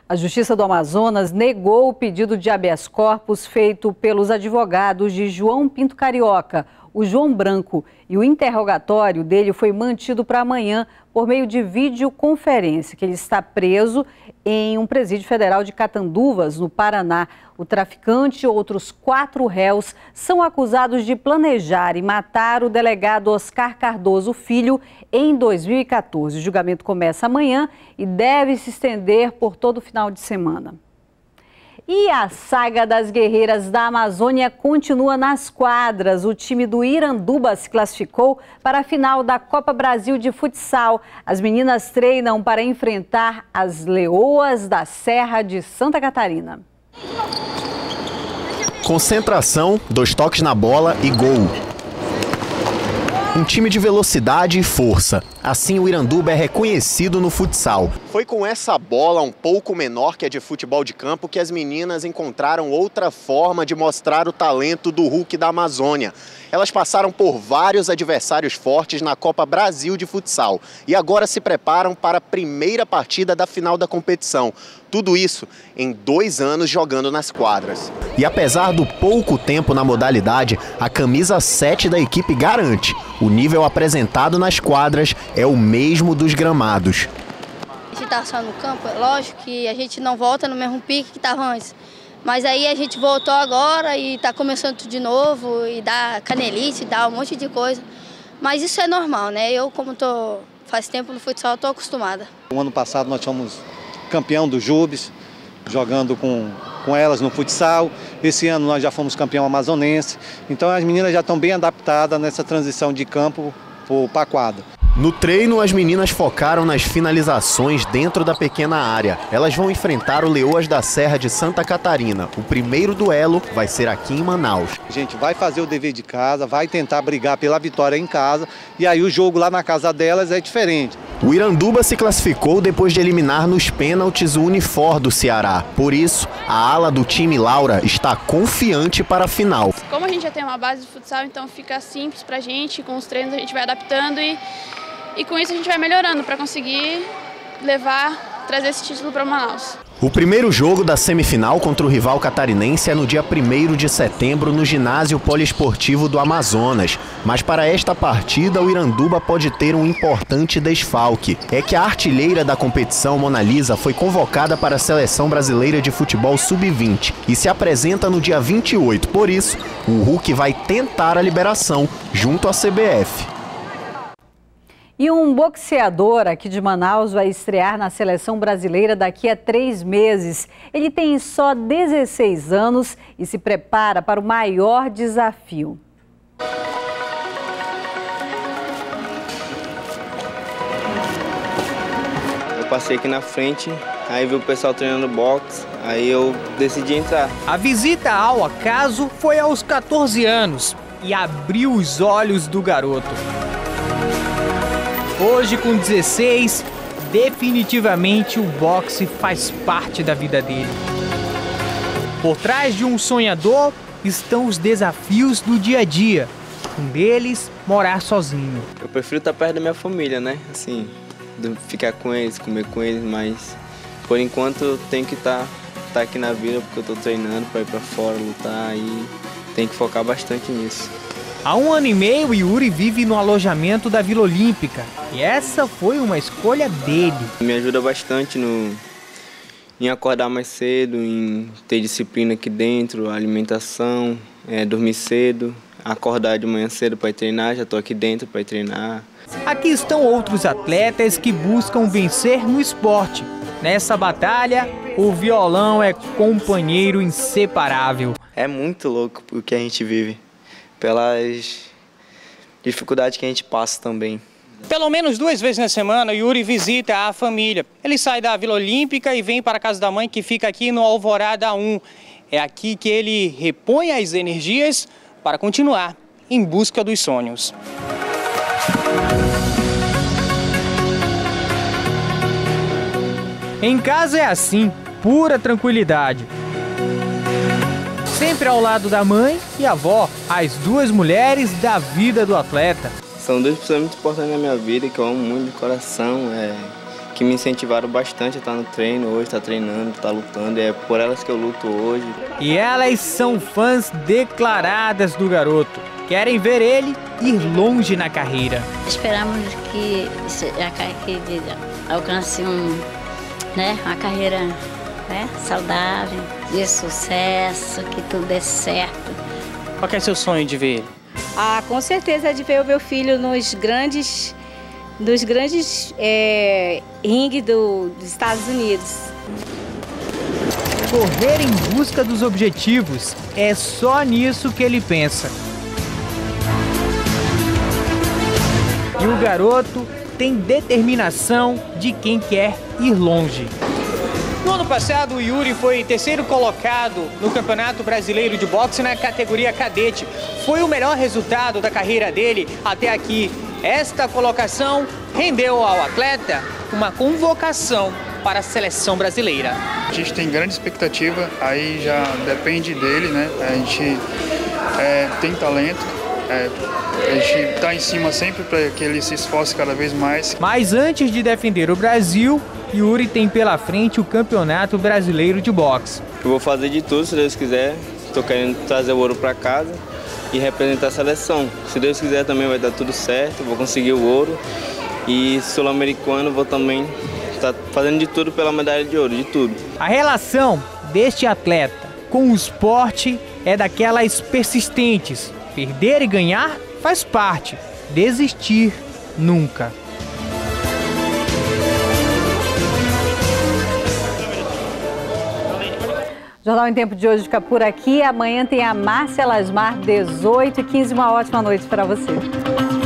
A Justiça do Amazonas negou o pedido de habeas corpus feito pelos advogados de João Pinto Carioca, o João Branco, e o interrogatório dele foi mantido para amanhã por meio de videoconferência, que ele está preso em um presídio federal de Catanduvas, no Paraná. O traficante e outros 4 réus são acusados de planejar e matar o delegado Oscar Cardoso Filho em 2014. O julgamento começa amanhã e deve se estender por todo o final de semana. E a saga das guerreiras da Amazônia continua nas quadras. O time do Iranduba se classificou para a final da Copa Brasil de Futsal. As meninas treinam para enfrentar as Leoas da Serra de Santa Catarina. Concentração, 2 toques na bola e gol. Um time de velocidade e força. Assim, o Iranduba é reconhecido no futsal. Foi com essa bola um pouco menor que a de futebol de campo que as meninas encontraram outra forma de mostrar o talento do Hulk da Amazônia. Elas passaram por vários adversários fortes na Copa Brasil de Futsal e agora se preparam para a primeira partida da final da competição. Tudo isso em 2 anos jogando nas quadras. E apesar do pouco tempo na modalidade, a camisa 7 da equipe garante: o nível apresentado nas quadras é o mesmo dos gramados. A gente está só no campo, é lógico que a gente não volta no mesmo pique que estava antes. Mas aí a gente voltou agora e está começando tudo de novo, e dá canelite, dá um monte de coisa. Mas isso é normal, né? Eu, como faz tempo no futsal, estou acostumada. O ano passado nós fomos campeão do Jubes, jogando com elas no futsal. Esse ano nós já fomos campeão amazonense. Então as meninas já estão bem adaptadas nessa transição de campo para a quadra. No treino, as meninas focaram nas finalizações dentro da pequena área. Elas vão enfrentar o Leoas da Serra de Santa Catarina. O primeiro duelo vai ser aqui em Manaus. A gente vai fazer o dever de casa, vai tentar brigar pela vitória em casa, e aí o jogo lá na casa delas é diferente. O Iranduba se classificou depois de eliminar nos pênaltis o Unifor do Ceará. Por isso, a ala do time Laura está confiante para a final. Como a gente já tem uma base de futsal, então fica simples pra gente. Com os treinos a gente vai adaptando e com isso a gente vai melhorando para conseguir trazer esse título para Manaus. O primeiro jogo da semifinal contra o rival catarinense é no dia 1º de setembro no ginásio poliesportivo do Amazonas. Mas para esta partida o Iranduba pode ter um importante desfalque. É que a artilheira da competição, Mona Lisa, foi convocada para a Seleção Brasileira de Futebol Sub-20 e se apresenta no dia 28. Por isso, o Hulk vai tentar a liberação junto à CBF. E um boxeador aqui de Manaus vai estrear na seleção brasileira daqui a 3 meses. Ele tem só 16 anos e se prepara para o maior desafio. Eu passei aqui na frente, aí vi o pessoal treinando boxe, aí eu decidi entrar. A visita ao acaso foi aos 14 anos e abriu os olhos do garoto. Hoje, com 16, definitivamente o boxe faz parte da vida dele. Por trás de um sonhador estão os desafios do dia a dia. Um deles, morar sozinho. Eu prefiro estar perto da minha família, né? Assim, ficar com eles, comer com eles, mas por enquanto eu tenho que estar aqui na vila porque eu estou treinando para ir para fora, lutar e tenho que focar bastante nisso. Há 1 ano e meio, Yuri vive no alojamento da Vila Olímpica e essa foi uma escolha dele. Me ajuda bastante em acordar mais cedo, em ter disciplina aqui dentro, alimentação, dormir cedo, acordar de manhã cedo para ir treinar, já estou aqui dentro para ir treinar. Aqui estão outros atletas que buscam vencer no esporte. Nessa batalha, o violão é companheiro inseparável. É muito louco o que a gente vive, pelas dificuldades que a gente passa também. Pelo menos 2 vezes na semana, Yuri visita a família. Ele sai da Vila Olímpica e vem para a casa da mãe, que fica aqui no Alvorada 1. É aqui que ele repõe as energias para continuar em busca dos sonhos. Em casa é assim, pura tranquilidade. Sempre ao lado da mãe e avó, as 2 mulheres da vida do atleta. São 2 pessoas muito importantes na minha vida, que eu amo muito de coração. que me incentivaram bastante a estar no treino hoje, estar treinando, estar lutando. É por elas que eu luto hoje. E elas são fãs declaradas do garoto. Querem ver ele ir longe na carreira. Esperamos que alcance uma carreira saudável, de sucesso, que tudo dê certo. Qual que é seu sonho de ver ele? Com certeza é de ver o meu filho nos grandes ringue dos Estados Unidos. Correr em busca dos objetivos, é só nisso que ele pensa. E o garoto tem determinação de quem quer ir longe. No ano passado, o Yuri foi terceiro colocado no Campeonato Brasileiro de Boxe na categoria cadete. Foi o melhor resultado da carreira dele até aqui. Esta colocação rendeu ao atleta uma convocação para a seleção brasileira. A gente tem grande expectativa, aí já depende dele, né? A gente tem talento, a gente está em cima sempre para que ele se esforce cada vez mais. Mas antes de defender o Brasil, Yuri tem pela frente o Campeonato Brasileiro de Boxe. Eu vou fazer de tudo, se Deus quiser. Estou querendo trazer o ouro para casa e representar a seleção. Se Deus quiser também vai dar tudo certo, vou conseguir o ouro. E sul-americano vou também estar fazendo de tudo pela medalha de ouro, de tudo. A relação deste atleta com o esporte é daquelas persistentes. Perder e ganhar faz parte, desistir nunca. O Jornal em Tempo de hoje fica por aqui. Amanhã tem a Márcia Lasmar, 18h15. Uma ótima noite para você.